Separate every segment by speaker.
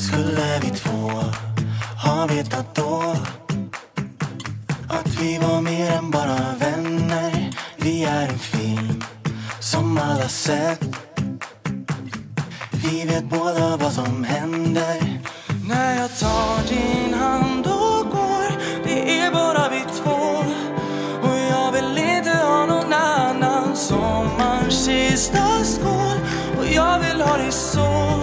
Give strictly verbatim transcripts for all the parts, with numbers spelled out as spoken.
Speaker 1: skulle vi två ha vetat då att vi var mer än bara vänner. Vi är en film som alla sett. Vi vet båda vad som händer. När jag tar din hand och går, det är bara vi två. Och jag vill inte ha någon annan. Sommarens sista skål, och jag vill ha det så.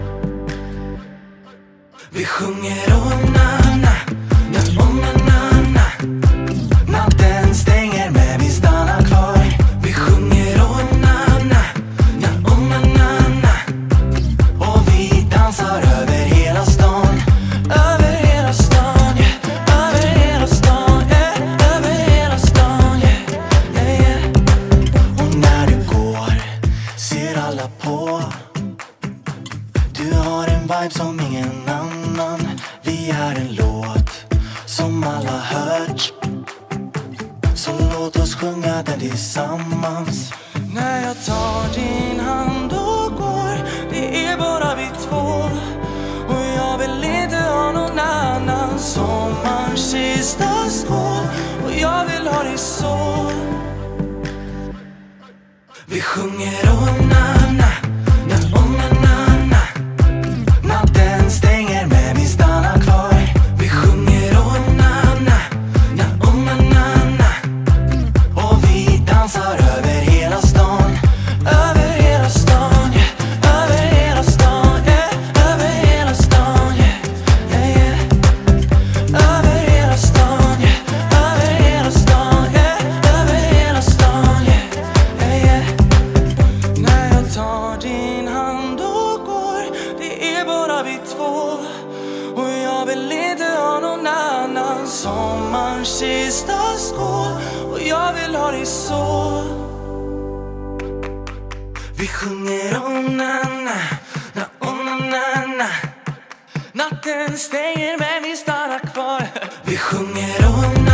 Speaker 1: Vi sjunger oh na na, ja oh na na na. Natten stänger men vi stannar kvar. Vi sjunger oh na na, ja oh na na na. Och vi dansar över hela stan. Över hela stan, yeah. Över hela stan, yeah. Över hela stan, yeah. Yeah, yeah. Och när du går ser alla på. Du har en vibe som ingen annan. Vi är en låt som alla hört. Så låt oss sjunga den tillsammans. När jag tar din hand och går, det är bara vi två. Och jag vill inte ha någon annan. Sommarens sista skål, och jag vill ha det så. Vi sjunger oh na na, ja oh na na na. Natten stänger men vi stannar kvar. Vi sjunger oh na na, ja oh na na na. Och vi dansar över hela stan. Över hela stan, yeah. Över hela stan, yeah. Över hela stan, yeah. Yeah, yeah. Över hela stan, yeah. Över hela stan, yeah. Över hela stan, yeah. Yeah, yeah. När jag tar din hand och går, det är bara vi två. Och jag vill inte ha någon annan. Sommarens sista skål, och jag vill ha det så. Vi sjunger oh na na, na oh na na na. Natten stänger men vi stannar kvar. Vi sjunger oh na